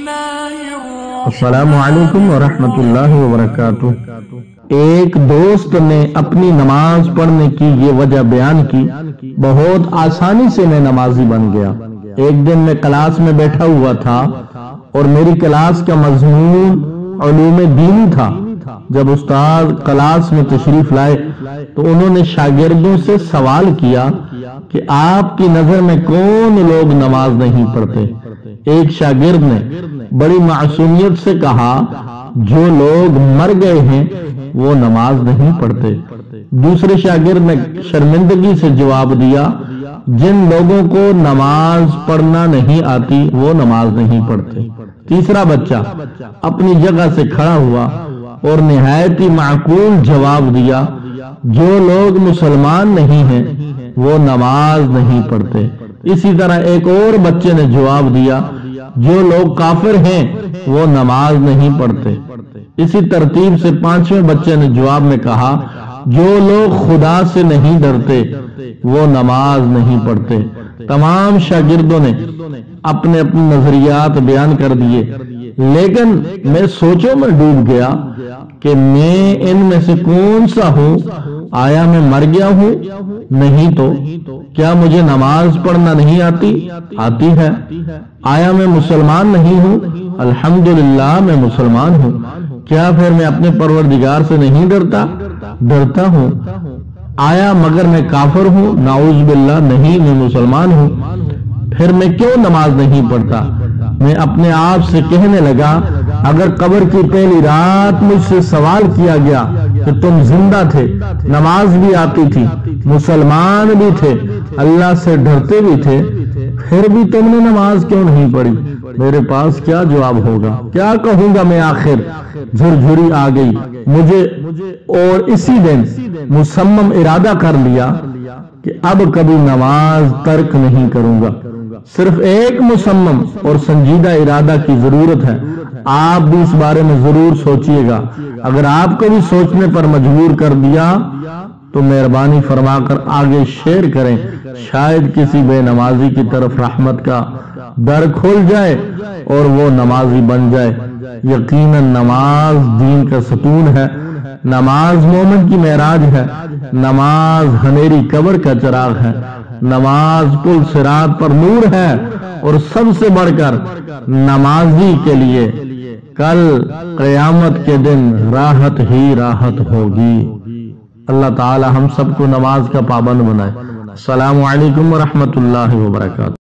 السلام علیکم ورحمۃ اللہ وبرکاتہ۔ ایک دوست نے اپنی نماز پڑھنے کی یہ وجہ بیان کی، بہت آسانی سے میں نمازی بن گیا۔ ایک دن میں کلاس میں بیٹھا ہوا تھا اور میری کلاس کا مضمون علوم دینی تھا۔ جب استاد کلاس میں تشریف لائے تو انہوں نے شاگردوں سے سوال کیا کہ آپ کی نظر میں کون لوگ نماز نہیں پڑھتے؟ ایک شاگرد نے بڑی معصومیت سے کہا، جو لوگ مر گئے ہیں وہ نماز نہیں پڑھتے۔ دوسرے شاگرد نے شرمندگی سے جواب دیا، جن لوگوں کو نماز پڑھنا نہیں آتی وہ نماز نہیں پڑھتے۔ تیسرا بچہ اپنی جگہ سے کھڑا ہوا اور نہایت ہی معقول جواب دیا، جو لوگ مسلمان نہیں ہیں وہ نماز نہیں پڑھتے۔ اسی طرح ایک اور بچے نے جواب دیا، جو لوگ کافر ہیں وہ نماز نہیں پڑھتے۔ اسی ترتیب سے پانچویں بچے نے جواب میں کہا، جو لوگ خدا سے نہیں ڈرتے وہ نماز نہیں پڑھتے۔ تمام شاگردوں نے اپنے اپنے نظریات بیان کر دیے، لیکن میں سوچوں میں ڈوب گیا کہ میں ان میں سے کون سا ہوں؟ آیا میں مر گیا ہوں؟ نہیں تو کیا مجھے نماز پڑھنا نہیں آتی؟ آتی ہے۔ آیا میں مسلمان نہیں ہوں؟ الحمدللہ میں مسلمان ہوں۔ کیا پھر میں اپنے پروردگار سے نہیں ڈرتا؟ ڈرتا ہوں۔ آیا مگر میں کافر ہوں؟ نعوذ باللہ نہیں، میں مسلمان ہوں۔ پھر میں کیوں نماز نہیں پڑھتا؟ میں اپنے آپ سے کہنے لگا، اگر قبر کی پہلی رات مجھ سے سوال کیا گیا کہ تم زندہ تھے، نماز بھی آتی تھی، مسلمان بھی تھے، اللہ سے ڈرتے بھی تھے، پھر بھی تم نے نماز کیوں نہیں پڑھی؟ میرے پاس کیا جواب ہوگا؟ کیا کہوں گا میں؟ آخر جھرجھری آ گئی مجھے اور اسی دن مصمم ارادہ کر لیا کہ اب کبھی نماز ترک نہیں کروں گا۔ صرف ایک مصمم اور سنجیدہ ارادہ کی ضرورت ہے۔ آپ بھی اس بارے میں ضرور سوچئے گا۔ اگر آپ کو بھی سوچنے پر مجبور کر دیا تو مہربانی فرما کر آگے شیئر کریں، شاید کسی بے نمازی کی طرف رحمت کا در کھل جائے اور وہ نمازی بن جائے۔ یقیناً نماز دین کا ستون ہے، نماز مومن کی معراج ہے، نماز ہنیری قبر کا چراغ ہے، نماز پل صراط پر نور ہے، اور سب سے بڑھ کر نمازی کے لیے کل قیامت کے دن راحت ہی راحت ہوگی۔ اللہ تعالی ہم سب کو نماز کا پابند بنائے۔ السلام علیکم ورحمۃ اللہ وبرکاتہ۔